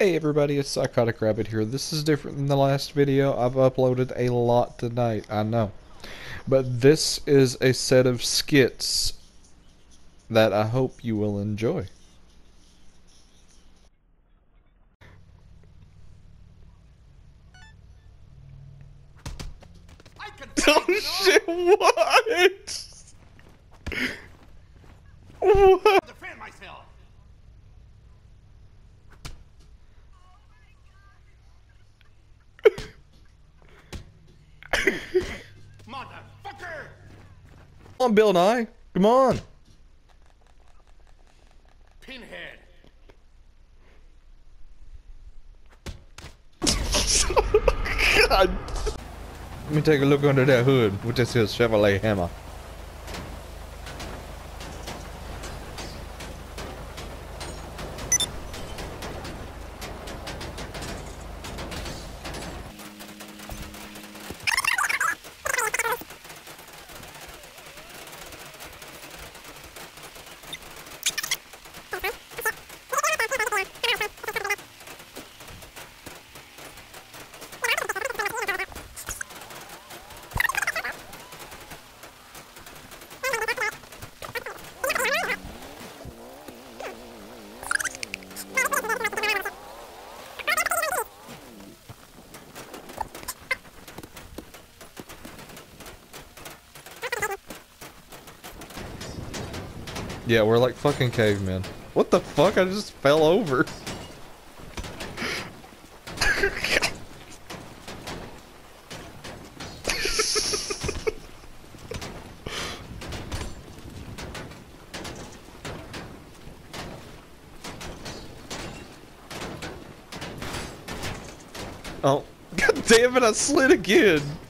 Hey everybody, it's Psychotic Rabbit here. This is different than the last video. I've uploaded a lot tonight, I know. But this is a set of skits that I hope you will enjoy. Oh shit, what? What? Defend myself. Motherfucker! Come on, Bill Nye. Come on. Pinhead. God. Let me take a look under that hood with this here Chevrolet hammer. Yeah, we're like fucking cavemen. What the fuck? I just fell over. Oh, god damn it, I slid again.